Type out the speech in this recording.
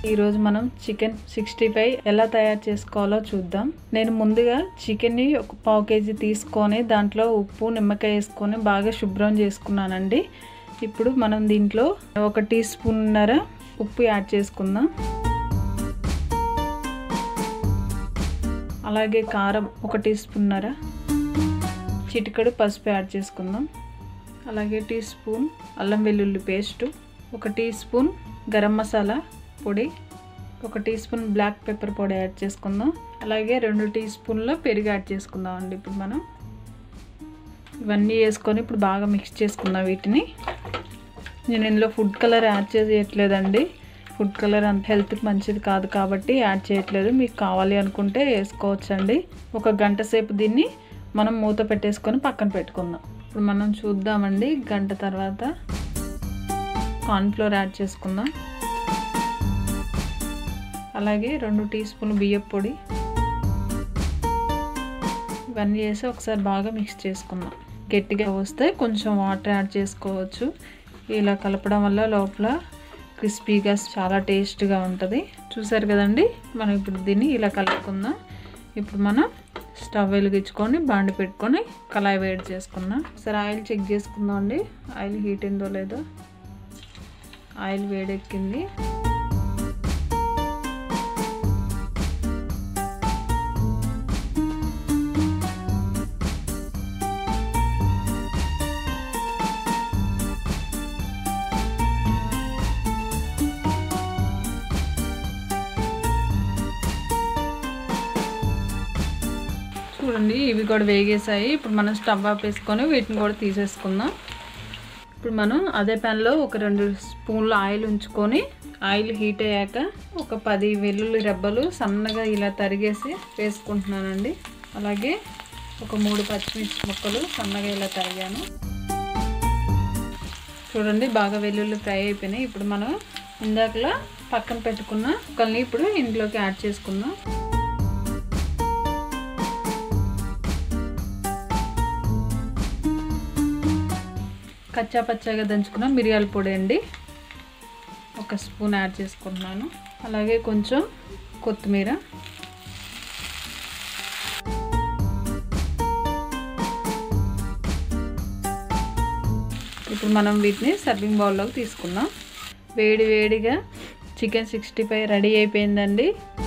ఈరోజు మనం చికెన్ 65 ఎలా తయారు చేసుకోవాలో చూద్దాం. నేను ముందుగా చికెన్ని ఒక 1/2 kg తీసుకొని దాంట్లో ఉప్పు నిమ్మకాయ వేసుకొని బాగా శుభ్రం చేసుకున్నానండి. ఇప్పుడు మనం దీంట్లో 1 టీ స్పూన్నర ఉప్పు యాడ్ చేసుకుందాం. అలాగే కారం 1 టీ స్పూన్నర, చిటికెడు పసుపు యాడ్ చేసుకుందాం. అలాగే టీ స్పూన్ అల్లం వెల్లుల్లి paste, 1 teaspoon garam masala పొడి, 1 టీ స్పూన్ బ్లాక్ పెప్పర్ పొడి యాడ్ చేసుకుందాం. అలాగే 2 టీ స్పూన్ల పెరుగు యాడ్ చేసుకుందాం అండి. ఇప్పుడు మనం ఇవన్నీ వేసుకొని ఇప్పుడు బాగా మిక్స్ చేసుకుందాం వీటిని. నేను ఇందులో ఫుడ్ కలర్ యాడ్ చేయట్లేదండి. ఫుడ్ కలర్ అంత హెల్త్కి మంచిది కాదు కాబట్టి యాడ్ చేయట్లేదు. మీకు కావాలి అనుకుంటే వేసుకోవచ్చండి. 1 గంట సేపు దీన్ని మనం మూత పెట్టేసుకొని పక్కన పెట్టుకుందాం. ఇప్పుడు మనం చూద్దామండి. గంట తర్వాత కార్న్ఫ్లోర్ యాడ్ చేసుకుందాం. అలాగే 2 టీ స్పూన్లు బియ్యం పొడి, ఇవన్నీ వేసి ఒకసారి బాగా మిక్స్ చేసుకుందాం. గట్టిగా వస్తే కొంచెం వాటర్ యాడ్ చేసుకోవచ్చు. ఇలా కలపడం వల్ల లోపల క్రిస్పీగా చాలా టేస్ట్గా ఉంటుంది. చూసారు కదండి. మనం ఇప్పుడు దీన్ని ఇలా కలుపుకుందాం. ఇప్పుడు మనం స్టవ్ వెలిగించుకొని బాండి పెట్టుకొని కళాయి వేడి చేసుకుందాం. ఒకసారి ఆయిల్ చెక్ చేసుకుందాం అండి. ఆయిల్ హీట్ అయిందో లేదో. ఆయిల్ వేడెక్కింది. చూడండి, ఇవి కూడా వేగేసాయి. ఇప్పుడు మనం స్టవ్ ఆపేసుకొని వీటిని కూడా తీసేసుకుందాం. ఇప్పుడు మనం అదే ప్యాన్లో ఒక 2 స్పూన్లు ఆయిల్ ఉంచుకొని ఆయిల్ హీట్ అయ్యాక ఒక 10 వెల్లుల్లి రెబ్బలు సన్నగా ఇలా తరిగేసి వేసుకుంటున్నానండి. అలాగే ఒక 3 పచ్చిమిర్చి ముక్కలు సన్నగా ఇలా తరిగాను. చూడండి, బాగా వెల్లుల్లి ఫ్రై అయిపోయినాయి. ఇప్పుడు మనం ఇందాకలా పక్కన పెట్టుకున్న ముక్కల్ని ఇప్పుడు ఇంట్లోకి యాడ్ చేసుకుందాం. కచ్చా పచ్చాగా దంచుకున్న మిరియాల పొడి అండి 1 స్పూన్ యాడ్ చేసుకుంటున్నాను. అలాగే కొంచెం కొత్తిమీర, ఇప్పుడు మనం వీటిని సర్వింగ్ బౌల్లోకి తీసుకుందాం. వేడిగా చికెన్ 65 రెడీ అయిపోయిందండి.